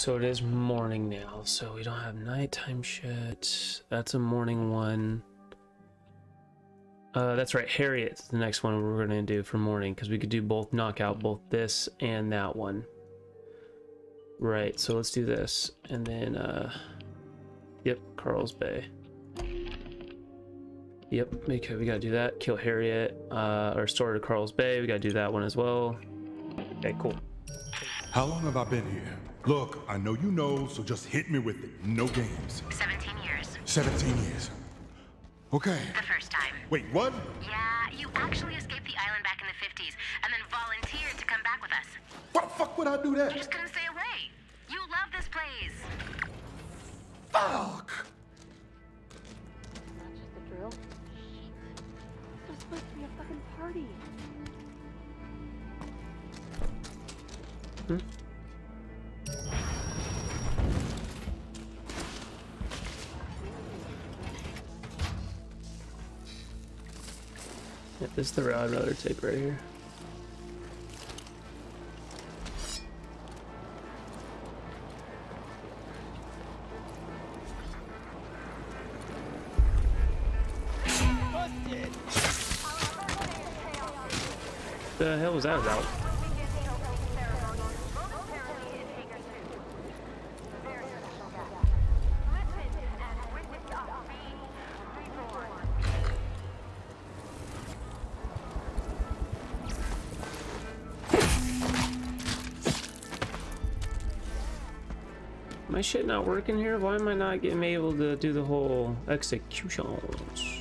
So it is morning now, so we don't have nighttime shit. That's a morning one. That's right, Harriet's the next one we're gonna do for morning, because we could do both, knock out both this and that one. Right, so let's do this. And then, yep, Carl's Bay. Yep, okay, we gotta do that. Kill Harriet, or store to Carl's Bay, we gotta do that one as well. Okay, cool. How long have I been here? Look, I know you know, so just hit me with it. No games. 17 years. 17 years. Okay. The first time. Wait, what? Yeah, you actually escaped the island back in the 50s and then volunteered to come back with us. Why the fuck would I do that? You just couldn't stay away. You love this place. Fuck! Not just a drill. There's supposed to be a fucking party. Hmm? Yeah, this is the route I'd rather take right here. The hell was that about? My shit not working here? Why am I not getting able to do the whole executions?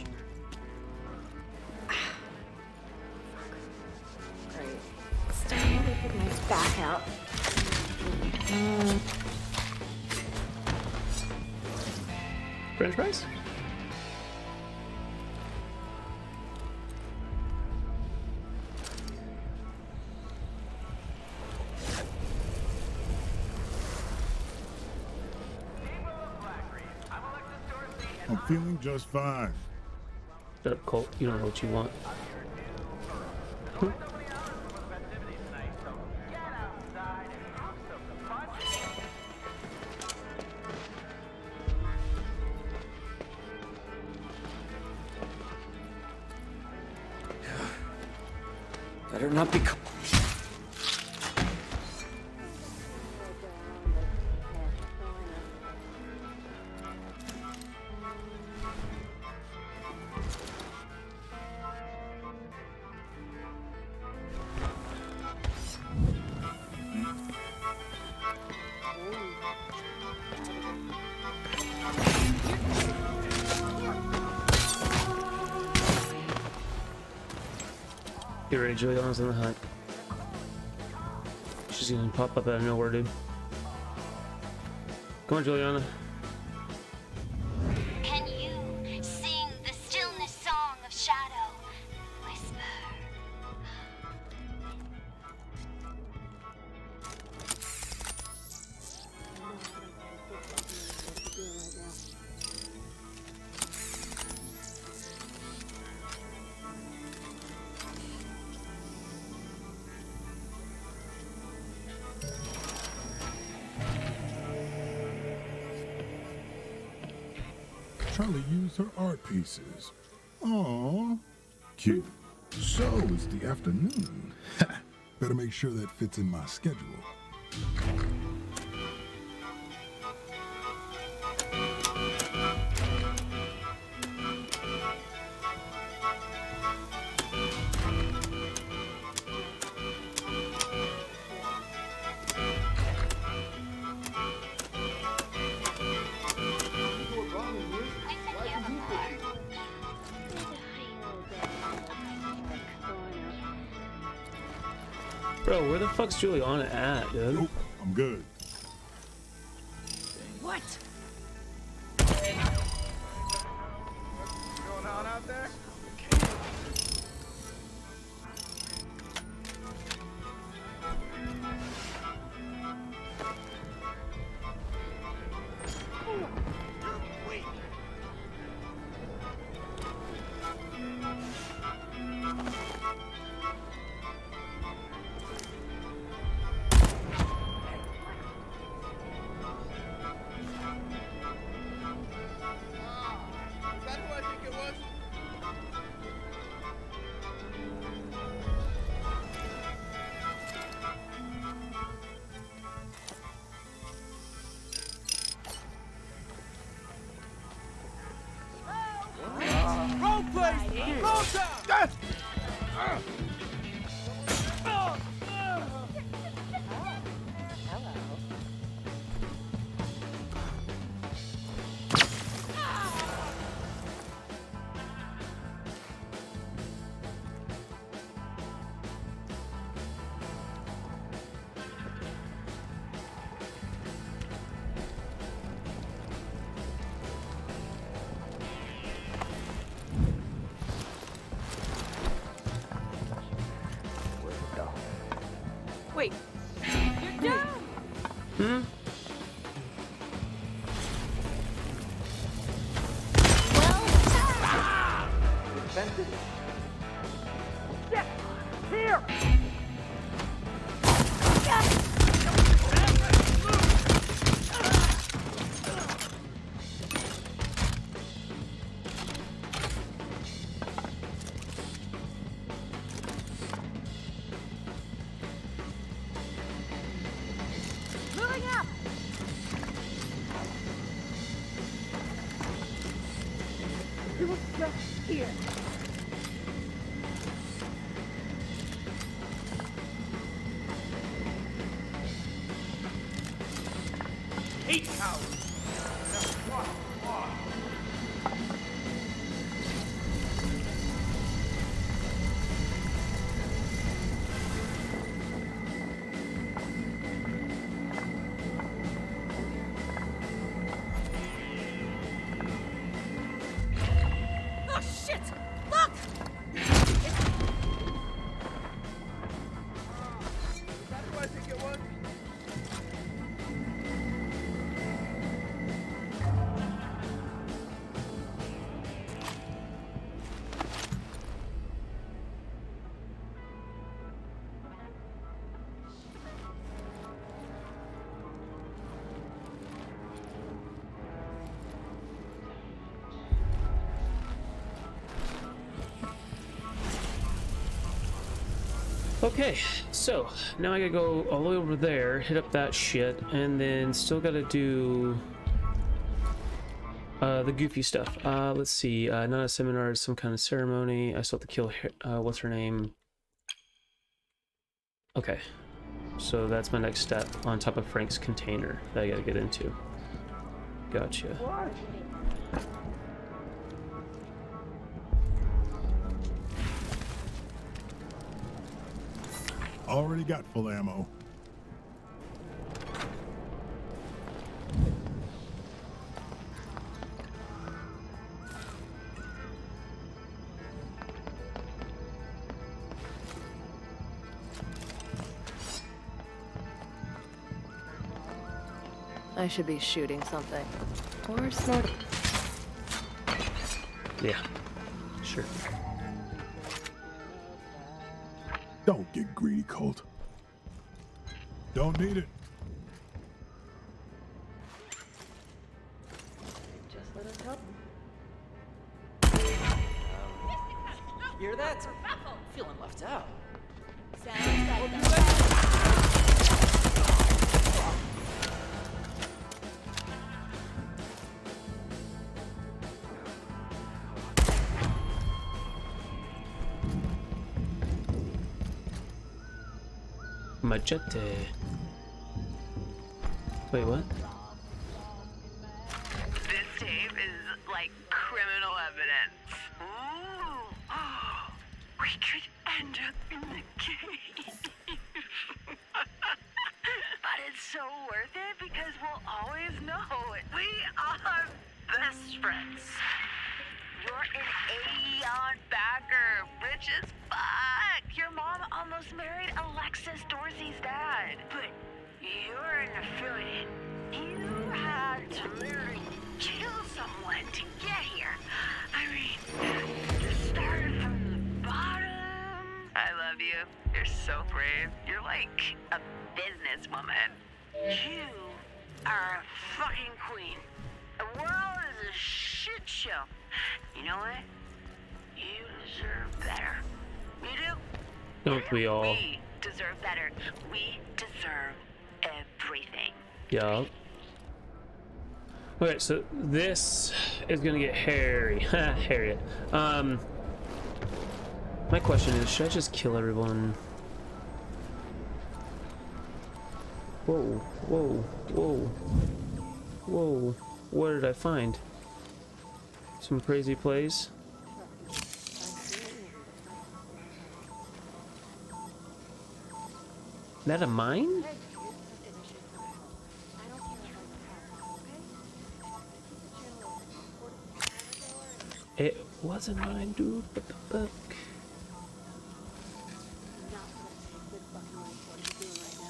Great. Still put my back out. French fries? I'm feeling just fine. Shut up, Colt. You don't know what you want. Better not be. Get ready, Juliana's on the hunt. She's gonna pop up out of nowhere, dude. Come on, Juliana. Can you sing the stillness song of shadow? Whisper. Charlie used her art pieces. Aww. Cute. So it's the afternoon. Better make sure that fits in my schedule. Bro, where the fuck's Juliana at, dude? Nope, I'm good. What? What's going on out there? Wait. You're down! Hmm? Here! Moving up! He was just here. Eight cowards. Oh shit! Look! That's what I think it was. Okay, so now I gotta go all the way over there, hit up that shit, and then still gotta do the goofy stuff. Let's see, not a seminar, it's some kind of ceremony. I still have to kill, what's her name? Okay, so that's my next step on top of Frank's container that I gotta get into. Gotcha. Already got full ammo. I should be shooting something. Or snorting. Yeah, sure. Don't get greedy, Colt. Don't need it. Just let us help. Hear that? Feeling left out. Machete. Wait, what? This tape is like criminal evidence. Ooh. Oh, we could end up in the cave. But it's so worth it because we'll always know it. We are best friends. You're an Aeon backer, rich as fuck. Your mom almost married Alexis Dorsey's dad. But you're an affiliate. You had to literally kill someone to get here. I mean, you started from the bottom. I love you. You're so brave. You're like a businesswoman. You are a fucking queen. The world is a shit show. You know what? You deserve better. You do. Don't we all? We deserve better. We deserve everything. Yeah. Okay, so this is gonna get hairy. Harriet. My question is, should I just kill everyone? Whoa, whoa, whoa, whoa. What did I find? Some crazy plays? That a mine? It wasn't mine, dude. What the fuck?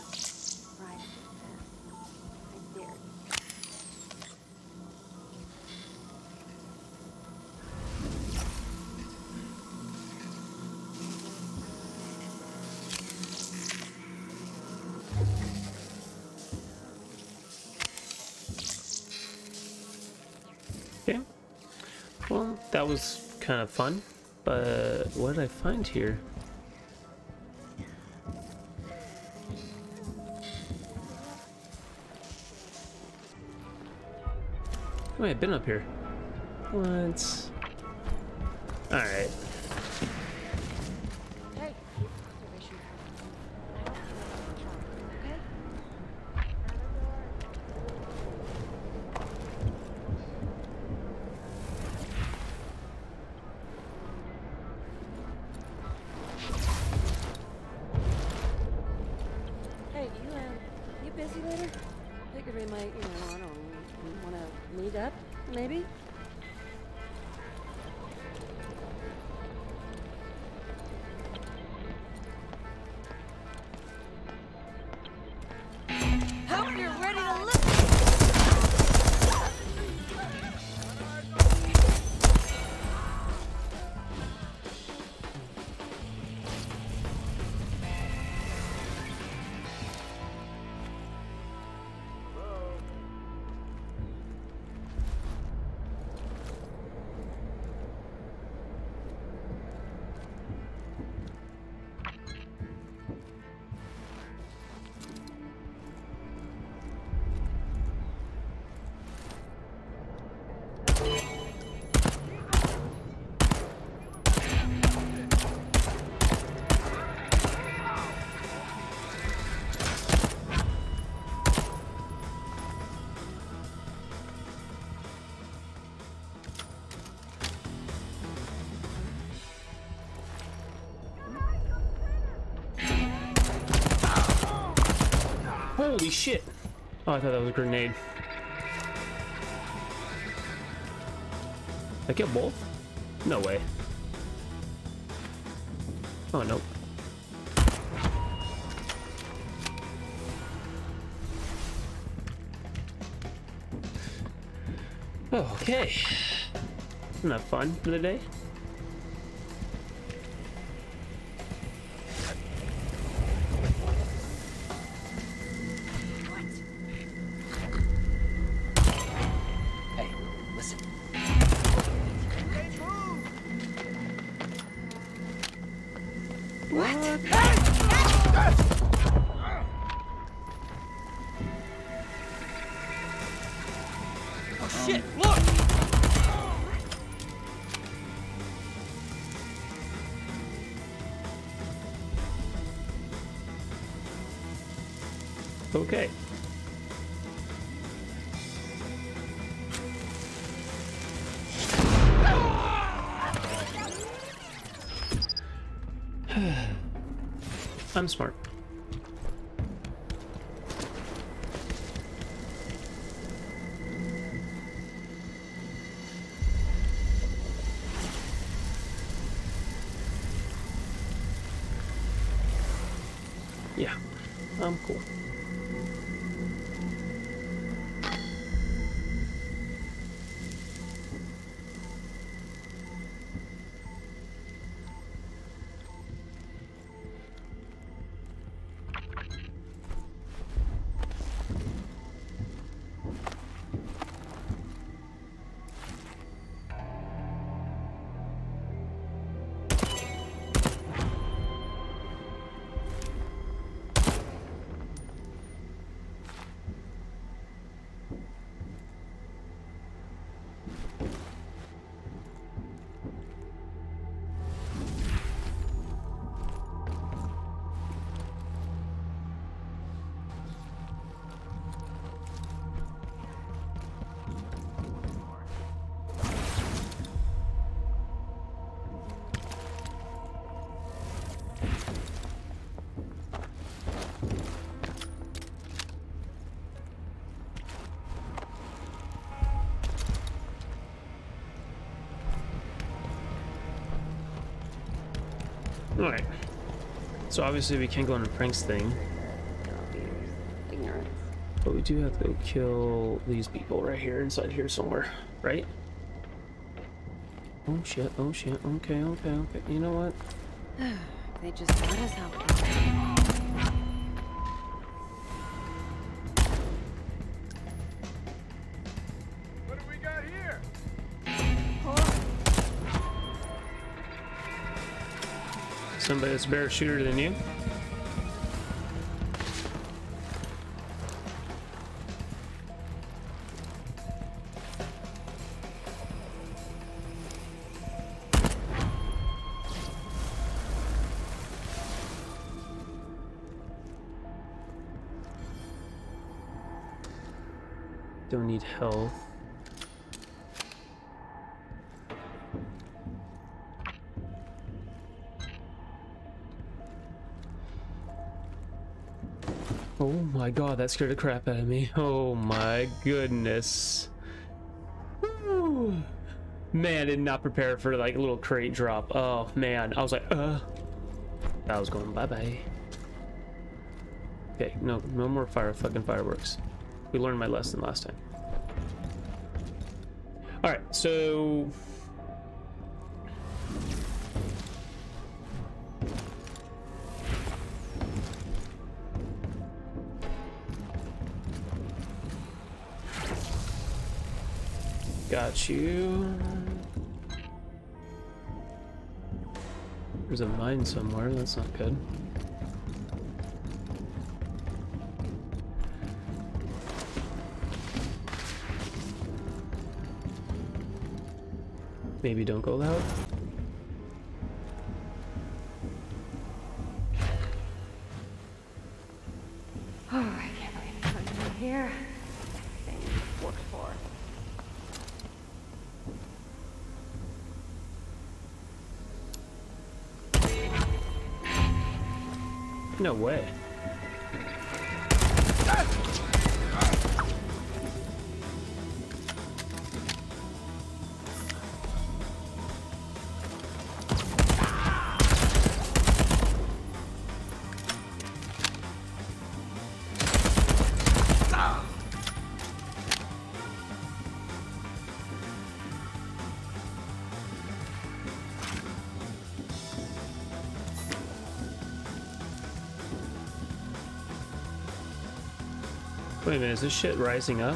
that was kind of fun. But what did I find here? Oh, I've been up here. What? Alright. Hey, observation. I don't feel like trouble, okay? Hey, you busy later? Figured we might, I don't know, want to meet up, maybe? Hope you're ready to listen. Holy shit! Oh, I thought that was a grenade. I killed both? No way. Oh, nope. Okay. Isn't that fun for the day? Okay. I'm smart. Yeah, I'm cool. Alright. So obviously we can't go on a pranks thing. Ignorance. But we do have to go kill these people right here, inside here somewhere, right? Oh shit, okay. You know what? They just got us out. What do we got here? somebody that's a better shooter than you. Don't need health. Oh my god, that scared the crap out of me. Oh my goodness. Woo. Man, I did not prepare for like a little crate drop. Oh man, I was like, I was going bye-bye. Okay, no more fucking fireworks. We learned my lesson last time. Alright, so... got you. There's a mine somewhere, that's not good. Maybe don't go loud. Oh, I can't believe it's coming in here. Thing worked for. No way. Wait a minute, is this shit rising up?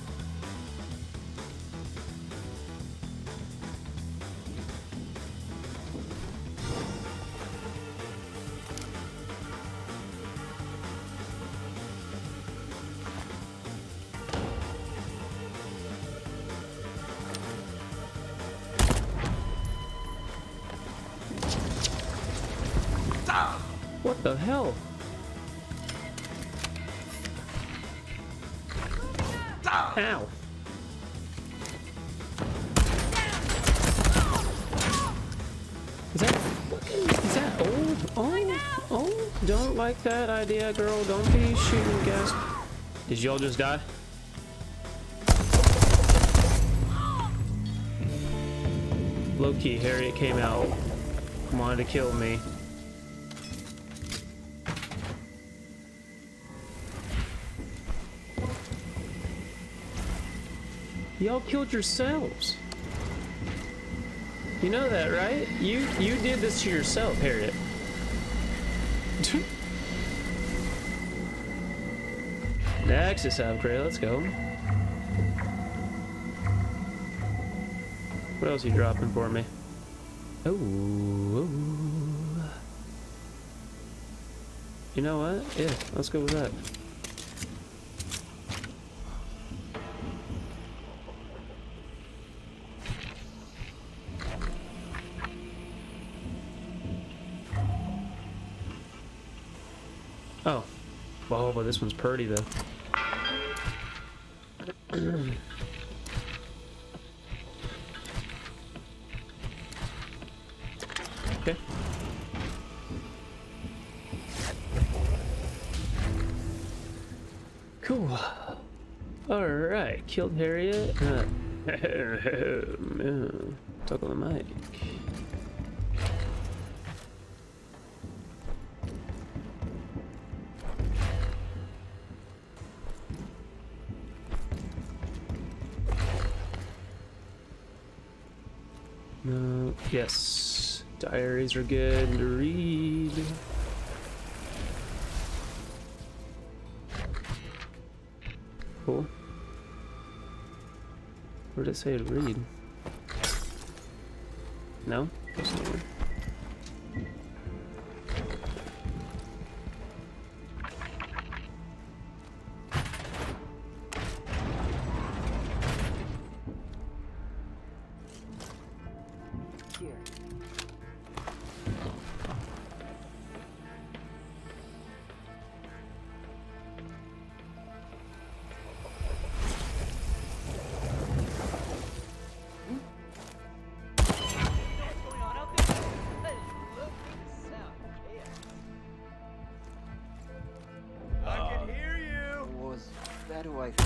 What the hell? Ow. Is that old? Oh, don't like that idea, girl. Don't be shooting gas. Did y'all just die? Low-key, Harriet came out, wanted to kill me. Y'all killed yourselves. You know that, right? You did this to yourself, Harriet. Nexus upgrade, let's go. What else are you dropping for me? Oh. You know what? Yeah, let's go with that. Oh. Whoa, but this one's pretty though. Okay. Cool. Alright, killed Harriet. Talk on the mic. Yes, diaries are good to read. Cool. Where did it say to read? No? How do I...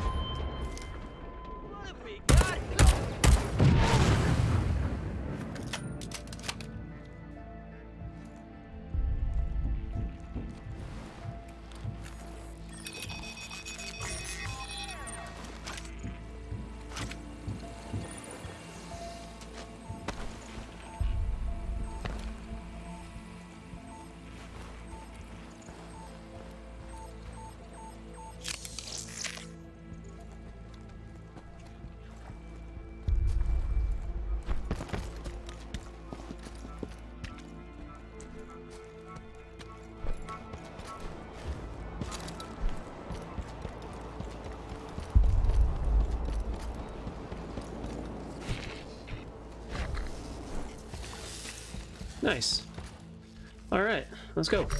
Nice. All right, let's go.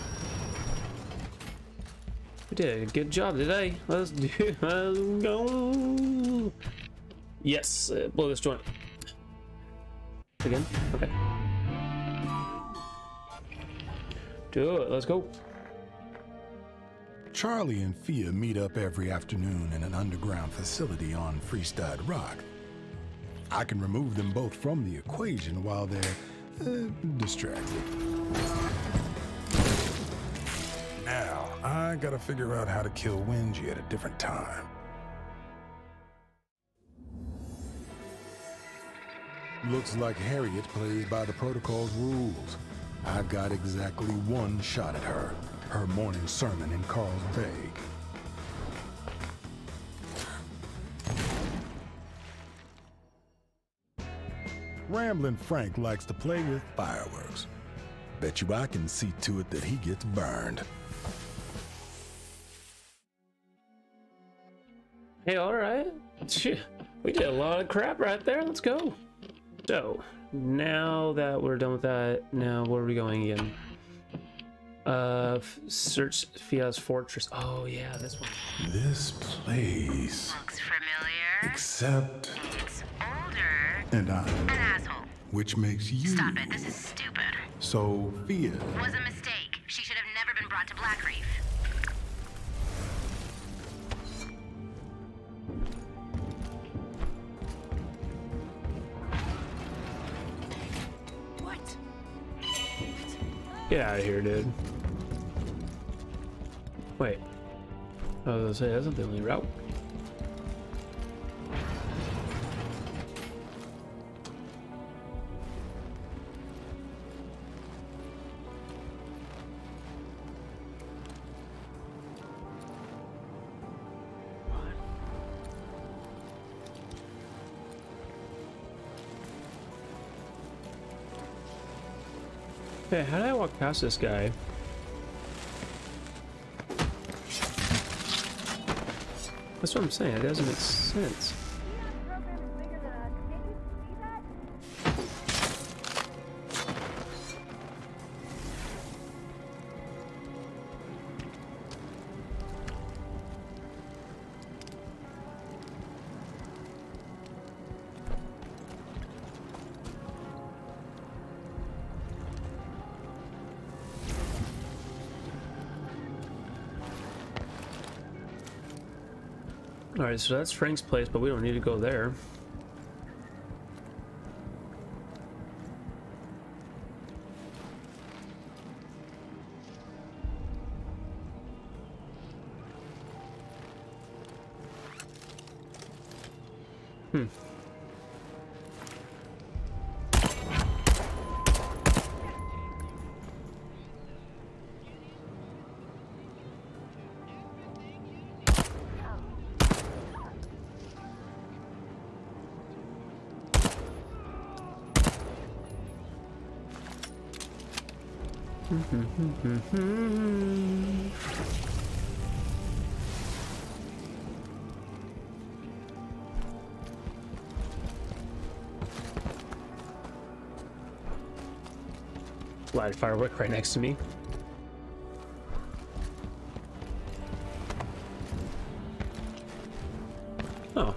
We did a good job today. Let's go. Yes, blow this joint. Again? Okay. Do it, let's go. Charlie and Fia meet up every afternoon in an underground facility on Freestad Rock. I can remove them both from the equation while they're distracted. Now, I gotta figure out how to kill Wenji at a different time. Looks like Harriet plays by the protocol's rules. I've got exactly one shot at her. Her morning sermon in Carl's Bay. Ramblin' Frank likes to play with fireworks. Bet you I can see to it that he gets burned. Hey, all right. We did a lot of crap right there. Let's go. So, now that we're done with that, now where are we going again? Search Fia's fortress. Oh yeah, this one. This place Looks familiar. except It's older. and I'm An asshole. which makes you Stop it. This is stupid. Sophia. Was a mistake. She should have never been brought to Blackreef. What? Get out of here, dude. Wait. I was gonna say, that's not the only route. Okay, how did I walk past this guy? That's what I'm saying, it doesn't make sense. Alright, so that's Frank's place, but we don't need to go there. Light firework right next to me. Oh.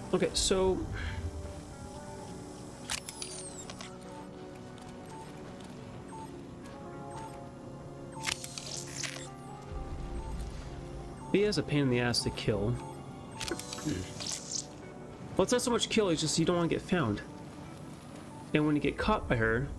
Okay, so he has a pain in the ass to kill. Well, it's not so much kill, it's just you don't want to get found. And when you get caught by her,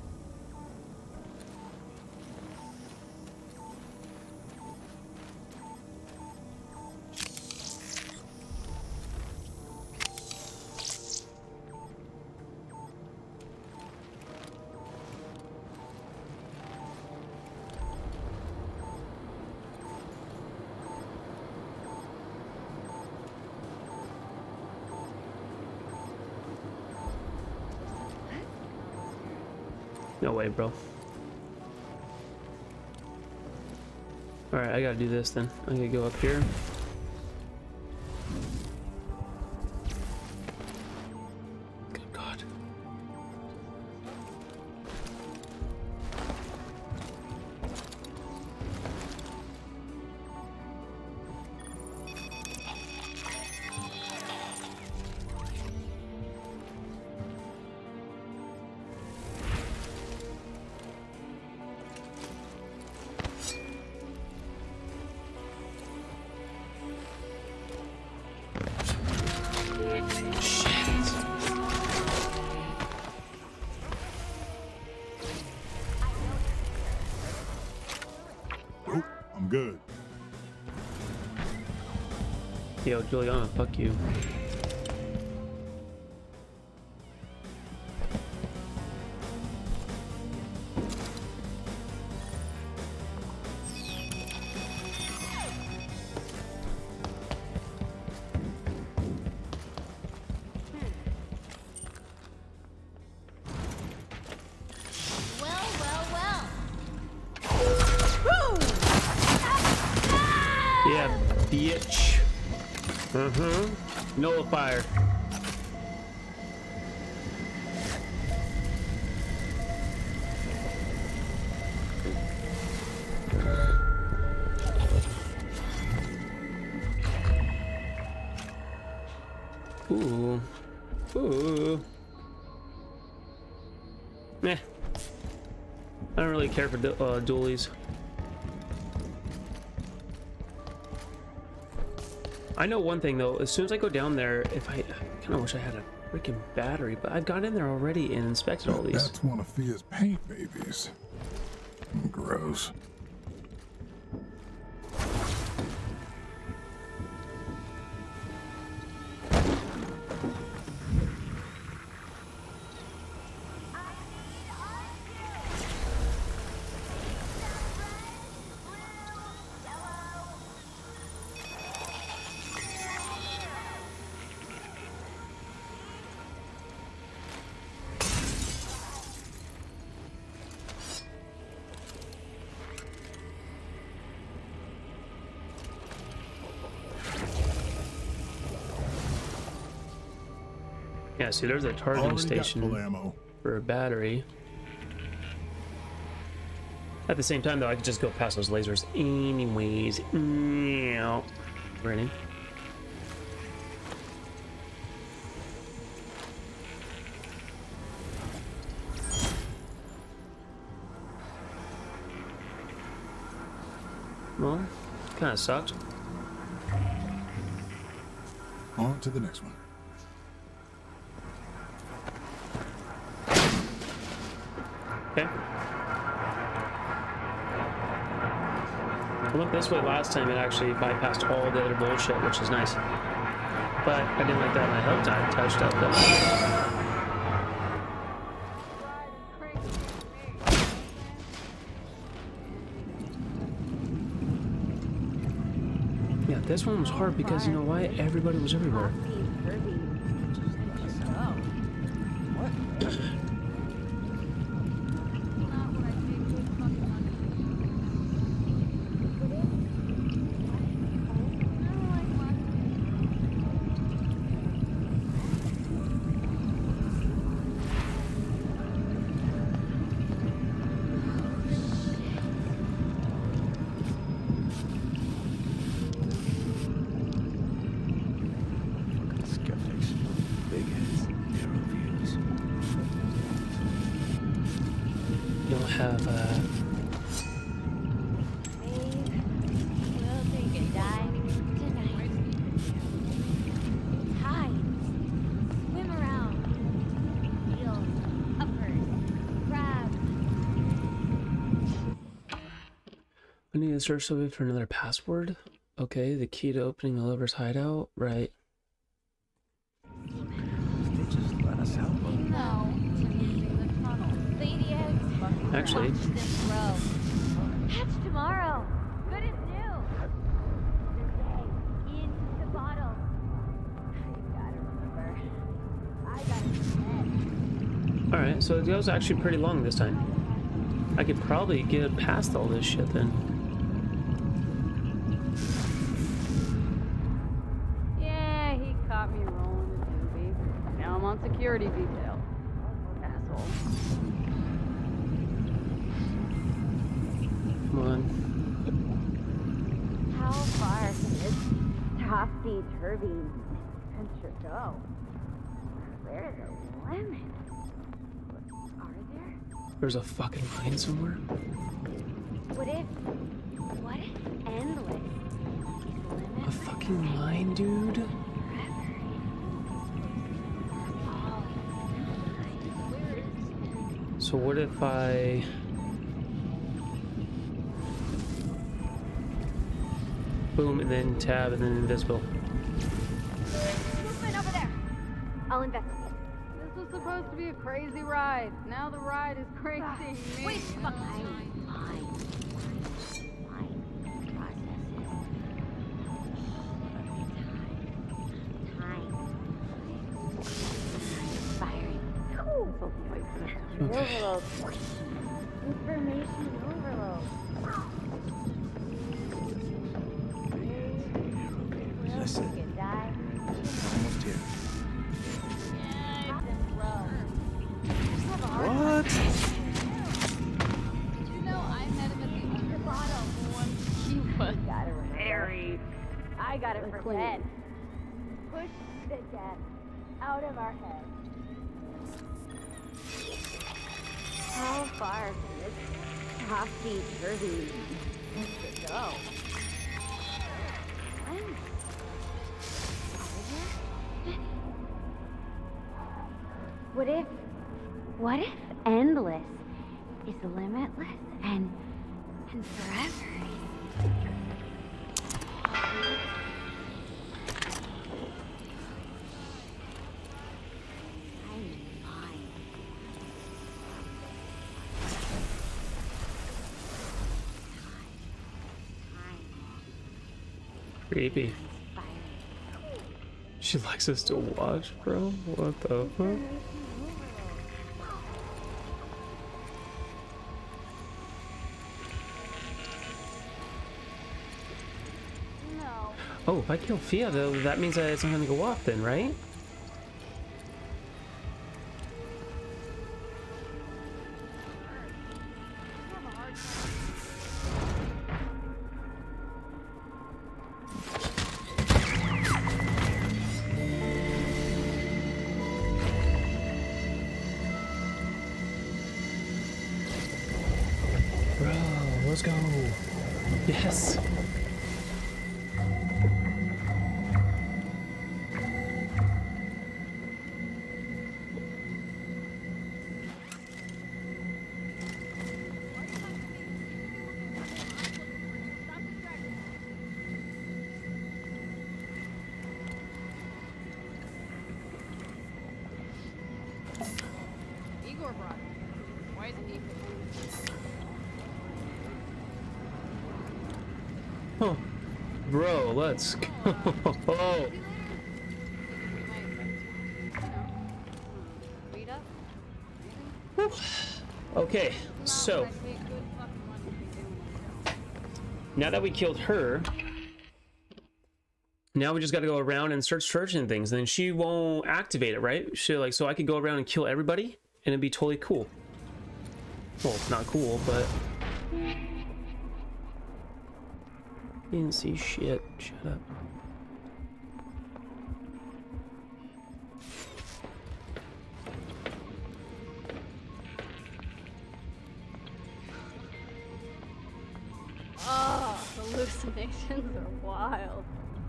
no way, bro. Alright, I gotta do this then. I'm gonna go up here. Good God. Nope, I'm good. Yo, Juliana, fuck you. Yeah, bitch. Nullifier. Ooh. Ooh. Meh. I don't really care for dualies. I know one thing though, as soon as I go down there, if I kind of wish I had a freaking battery, but I've got in there already and inspected all these. That's one of Fia's paint babies. Gross. Yeah, see, there's a targeting station for a battery. At the same time, though, I could just go past those lasers anyways. Ready? Well, kind of sucked. On to the next one. Okay. I went this way last time. It actually bypassed all the other bullshit, which is nice. But I didn't like that when I hooked. I touched up that. Yeah, this one was hard because you know why? Everybody was everywhere. have We'll take a dive tonight. Hide. Swim around. Feel. Uppers. Grab. I need to search something for another password. Okay, the key to opening Oliver's hideout, right? They just let us out. No. The tunnel. Lady eggs. Actually, Watch them grow. Catch tomorrow. Good as new. The day in the bottle. You gotta remember. I gotta forget. all right. So it goes actually pretty long this time. I could probably get past all this shit then. Yeah, he caught me rolling the doobie. Now I'm on security detail. Asshole. Come on. How far can this topsy-turvy adventure go? Where's the limit? Are there? There's a fucking line somewhere. What if endless is the limit? A fucking line, dude. So what if I... boom, and then tab, and then invisible. Movement over there. I'll investigate. This was supposed to be a crazy ride. Now the ride is crazy. Wait, fuck. Fine. Firing. Overload. Information overload. Listen. You die. Almost here. What? Did you know I met him at the underbottom when he was Very. I gotta forget. Push the death out of our heads. How far can this topsy-turvy go? What if endless is limitless and forever? Creepy. She likes us to watch, bro? What the fuck? no. Oh, if I kill Fia, though, that means that it's not gonna go off then, right? Bro, let's go. Yes. Igor brought it. Why isn't he? Oh, bro, let's go. Read up? Whew. Okay, so now that we killed her, now we just got to go around and start searching things, and then she won't activate it, right? She like, so I could go around and kill everybody, and it'd be totally cool. Well, not cool, but you didn't see shit. Shut up. hallucinations are wild.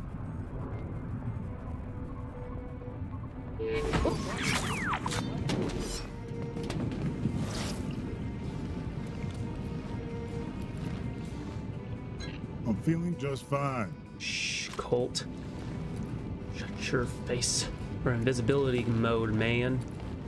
I'm feeling just fine. Shh, Colt. Shut your face. We're in invisibility mode, man.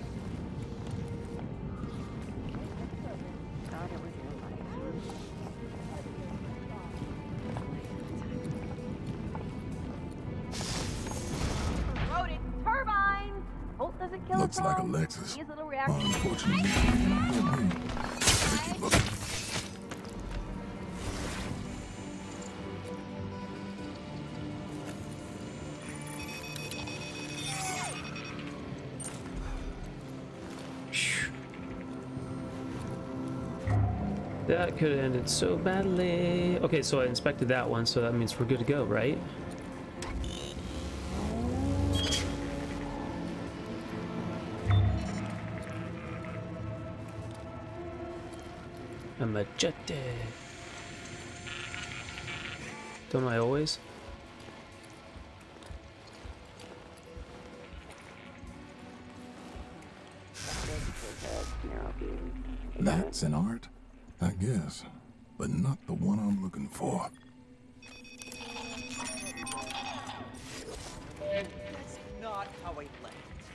Rodent turbine. Colt doesn't kill Looks us like all. Alexis. He has a little reaction. Unfortunately, she can't hear me. Make it look. That could have ended so badly. Okay, so I inspected that one, so that means we're good to go, right? A machete. Don't I always? That's an art, I guess, but not the one I'm looking for. That's not how I left.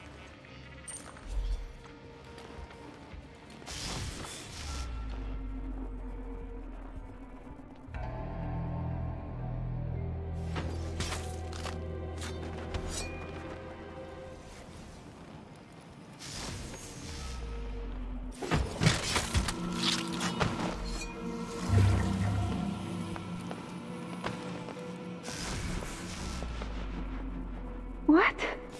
What?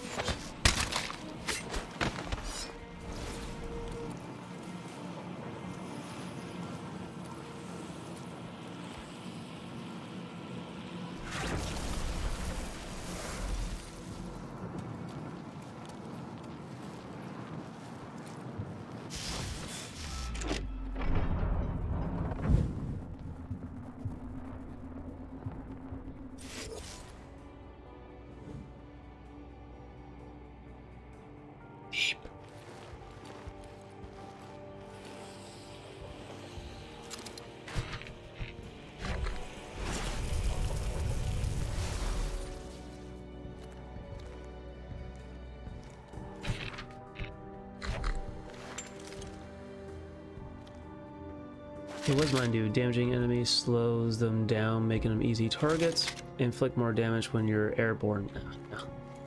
Hey, what does mine do? Damaging enemies slows them down, making them easy targets. Inflict more damage when you're airborne. No.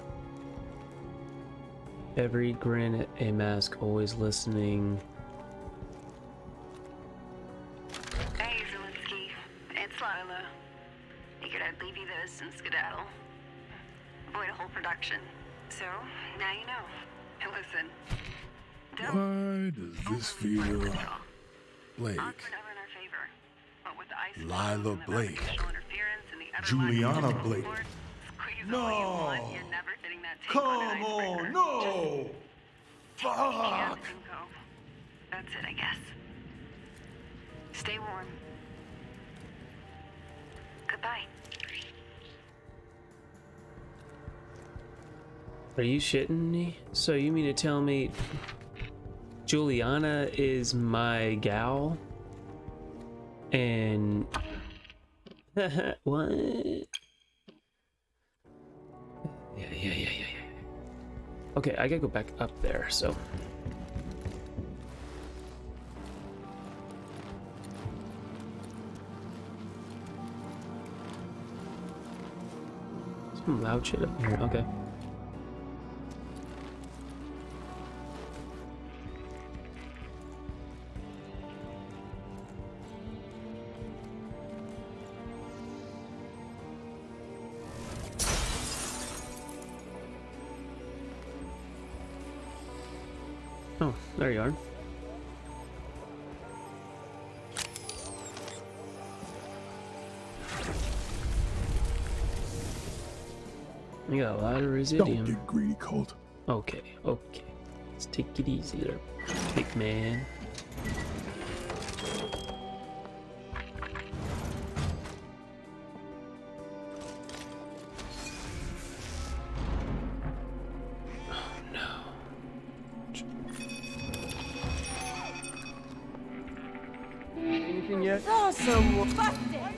Every grin, a mask, always listening. Hey, Zelensky. It's Lila. Figured I'd leave you this and skedaddle. Avoid a whole production. So, now you know. And listen. Why does this feel... Blake. Lila Blake. Juliana Blake. No! Come on, no! Fuck! That's it, I guess. Stay warm. Goodbye. Are you shitting me? So you mean to tell me Juliana is my gal? And what? Yeah. Okay, I gotta go back up there, so. Some loud shit up here, okay. Oh, there you are. You got a lot of residium. Don't get greedy, Colt. Okay. Let's take it easy there, big man. yet? Awesome. Fuck.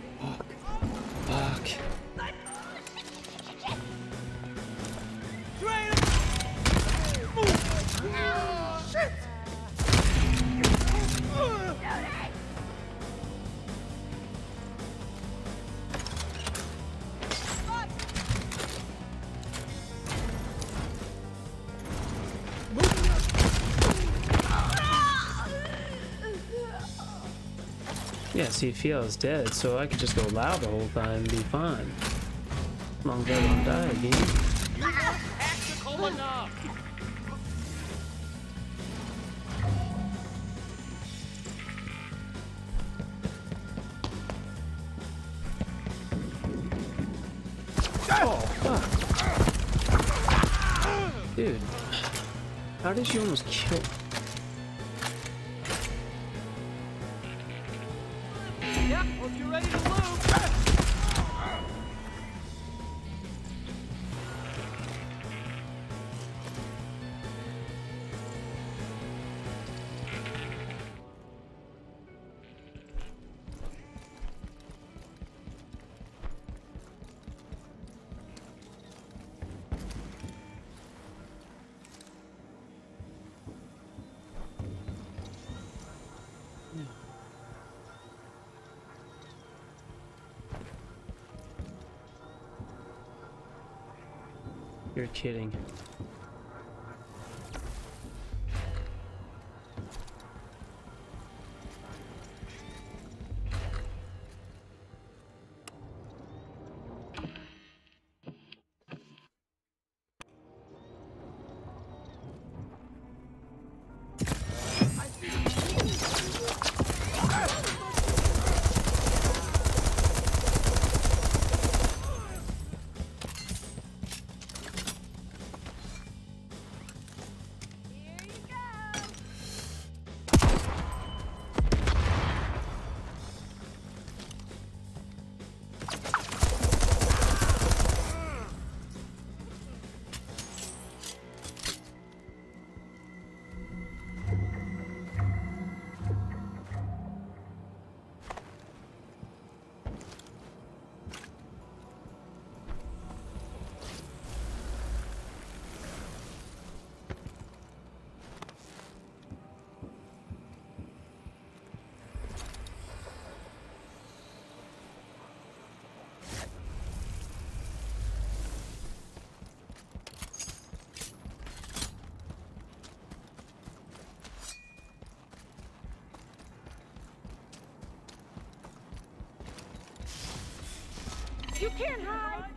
Yeah, see, Fio's dead, so I could just go loud the whole time and be fine. As long as I don't die again. Tactical enough. Oh, fuck. Dude, how did you almost kill? Yep, hope you're ready to loot. You're kidding. You can't hide!